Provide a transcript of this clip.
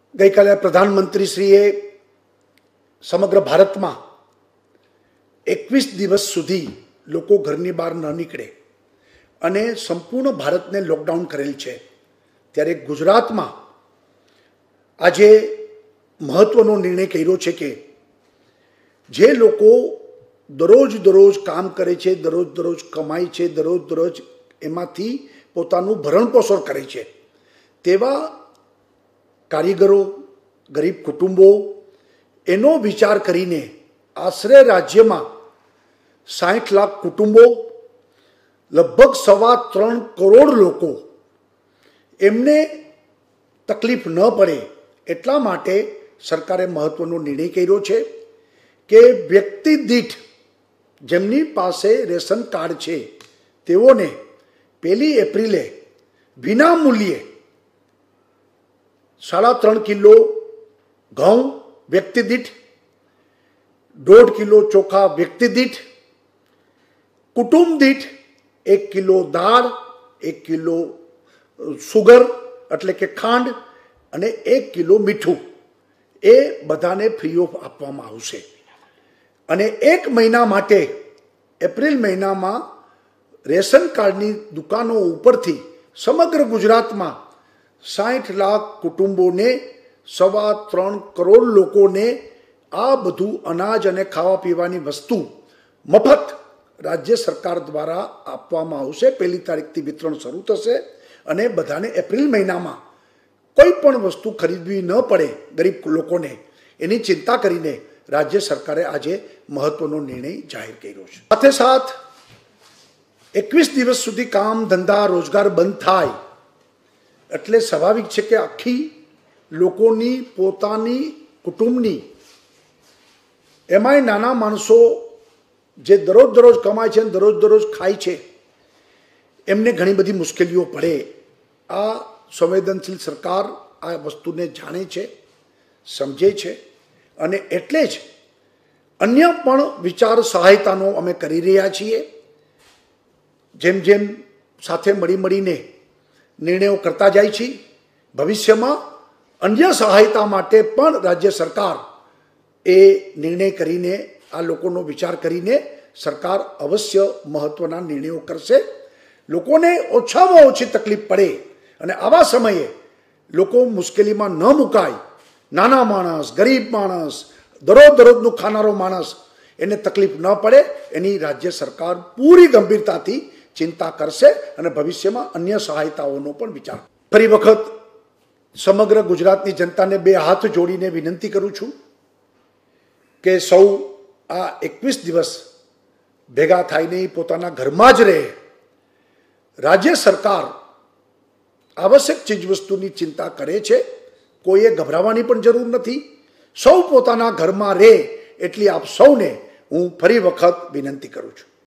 ગઈકાલે પ્રધાનમંત્રીશ્રીએ સમગ્ર ભારતમાં 21 દિવસ સુધી લોકો ઘરની બહાર ન નીકળે અને સંપૂર્ણ ભારતને લોકડાઉન કરેલ છે, ત્યારે ગુજરાતમાં આજે મહત્વનો નિર્ણય કર્યો છે કે જે લોકો દરરોજ કામ કરે છે, દરરોજ કમાય છે, દરરોજ એમાંથી પોતાનું ભરણપોષણ કરે છે, તેવા કારીગરો, ગરીબ કુટુંબો એનો વિચાર કરીને આશરે રાજ્યમાં 60 લાખ કુટુંબો, લગભગ 3.25 કરોડ લોકો એમને તકલીફ ન પડે એટલા માટે સરકારે મહત્વનો નિર્ણય કર્યો છે કે વ્યક્તિ દીઠ જેમની પાસે રેશન કાર્ડ છે તેઓને 1 એપ્રિલે વિના મૂલ્યે 3.5 કિલો ઘઉં વ્યક્તિ દીઠ, 1.5 કિલો ચોખા વ્યક્તિ દીઠ, કુટુંબ દીઠ 1 કિલો દાળ, 1 કિલો સુગર એટલે કે ખાંડ અને 1 કિલો મીઠું એ બધાને ફ્રી ઓફ આપવામાં આવશે. અને 1 મહિના માટે એપ્રિલ મહિનામાં રેશન કાર્ડની દુકાનો ઉપરથી સમગ્ર ગુજરાતમાં 60 લાખ કુટુંબોને 3.25 કરોડ લોકોને આ બધું અનાજ અને ખાવા પીવાની વસ્તુ મફત રાજ્ય સરકાર દ્વારા આપવામાં આવશે. 1 તારીખથી વિતરણ શરૂ થશે અને બધાને એપ્રિલ મહિનામાં કોઈ પણ વસ્તુ ખરીદવી ન પડે ગરીબ લોકોને, એની ચિંતા કરીને રાજ્ય સરકારે આજે મહત્વનો નિર્ણય જાહેર કર્યો છે. સાથે સાથ 21 દિવસ સુધી કામ ધંધા રોજગાર બંધ થાય એટલે સ્વાભાવિક છે કે આખી લોકોની પોતાની કુટુંબની, એમાંય નાના માણસો જે દરરોજ કમાય છે અને દરરોજ ખાય છે એમને ઘણી બધી મુશ્કેલીઓ પડે. આ સંવેદનશીલ સરકાર આ વસ્તુને જાણે છે, સમજે છે અને એટલે જ અન્ય પણ વિચાર સહાયતાનો અમે કરી રહ્યા છીએ. જેમ સાથે મળીને નિર્ણયો કરતા જાય છે, ભવિષ્યમાં અન્ય સહાયતા માટે પણ રાજ્ય સરકાર એ નિર્ણય કરીને આ લોકોનો વિચાર કરીને સરકાર અવશ્ય મહત્વના નિર્ણયો કરશે. લોકોને ઓછામાં ઓછી તકલીફ પડે અને આવા સમયે લોકો મુશ્કેલીમાં ન મુકાય, નાના માણસ, ગરીબ માણસ, દરરોજનું ખાનારો માણસ એને તકલીફ ન પડે એની રાજ્ય સરકાર પૂરી ગંભીરતાથી ચિંતા કરશે અને ભવિષ્યમાં અન્ય સહાયતાઓનો પણ વિચાર. ફરી વખત સમગ્ર ગુજરાતની જનતાને 2 હાથ જોડીને વિનંતી કરું છું કે સૌ આ 21 દિવસ ભેગા થઈને પોતાના ઘરમાં જ રહે. રાજ્ય સરકાર આવશ્યક ચીજવસ્તુની ચિંતા કરે છે, કોઈએ ગભરાવાની પણ જરૂર નથી. સૌ પોતાના ઘરમાં રહે એટલી આપ સૌને હું ફરી વખત વિનંતી કરું છું.